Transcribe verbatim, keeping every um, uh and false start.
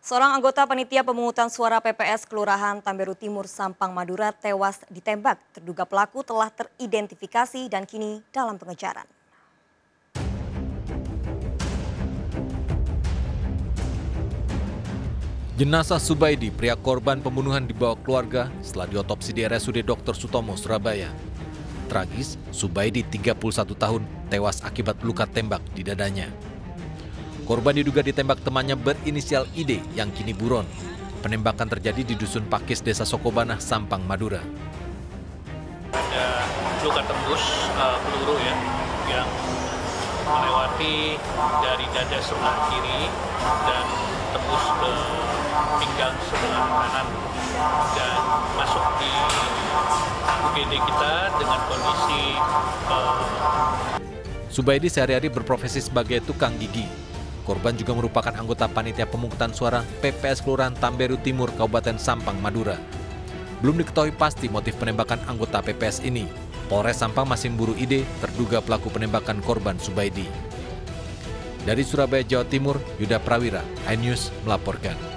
Seorang anggota panitia pemungutan suara P P S Kelurahan Tamberu Timur, Sampang, Madura tewas ditembak. Terduga pelaku telah teridentifikasi dan kini dalam pengejaran. Jenazah Subaidi, pria korban pembunuhan, dibawa keluarga setelah diotopsi di R S U D dokter Sutomo, Surabaya. Tragis, Subaidi tiga puluh satu tahun tewas akibat luka tembak di dadanya. Korban diduga ditembak temannya berinisial I D yang kini buron. Penembakan terjadi di Dusun Pakis, Desa Sokobanah, Sampang, Madura. Ada luka tembus uh, peluru ya, yang melewati dari dada sebelah kiri dan tembus ke pinggang sebelah kanan dan masuk di U G D kita dengan kondisi uh... Subaidi sehari-hari berprofesi sebagai tukang gigi. Korban juga merupakan anggota panitia pemungutan suara P P S Kelurahan Tamberu Timur, Kabupaten Sampang, Madura. Belum diketahui pasti motif penembakan anggota P P S ini. Polres Sampang masih memburu I D, terduga pelaku penembakan korban Subaidi. Dari Surabaya, Jawa Timur, Yuda Prawira, iNews melaporkan.